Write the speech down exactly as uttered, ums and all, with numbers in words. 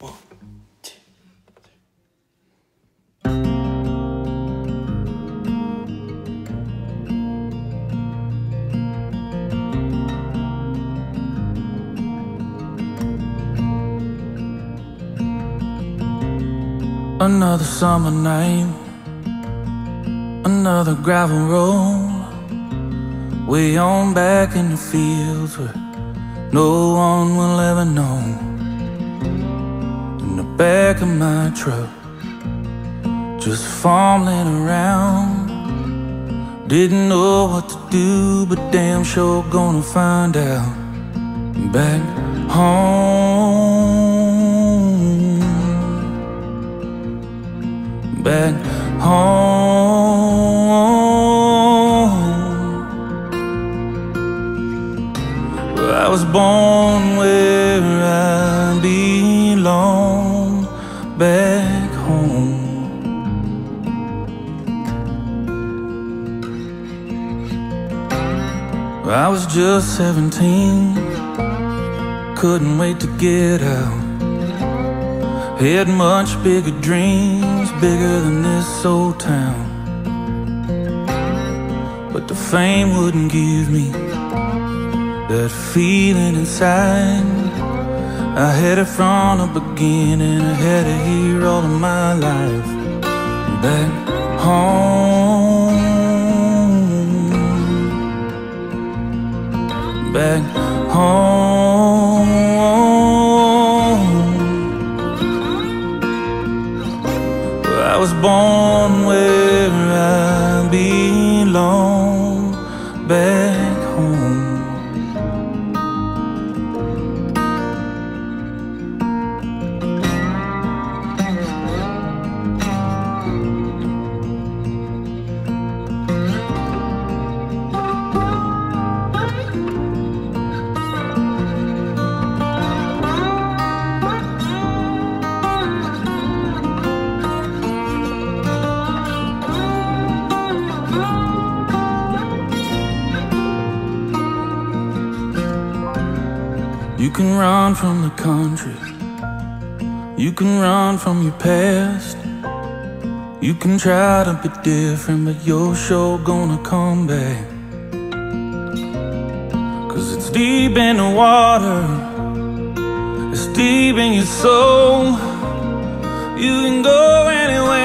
One, two. Another summer night, another gravel road, way on back in the fields where no one will ever know. In the back of my truck, just fumbling around, didn't know what to do, but damn sure gonna find out. Back home, back home, where I was born, where I belong. Back home. I was just seventeen, couldn't wait to get out. Had much bigger dreams, bigger than this old town. But the fame wouldn't give me that feeling inside. I had it from the beginning, I had it here all of my life. Back home, back home, where I was born, where I belong. Back home. You can run from the country, you can run from your past, you can try to be different, but you're sure gonna come back. Cause it's deep in the water, it's deep in your soul. You can go anywhere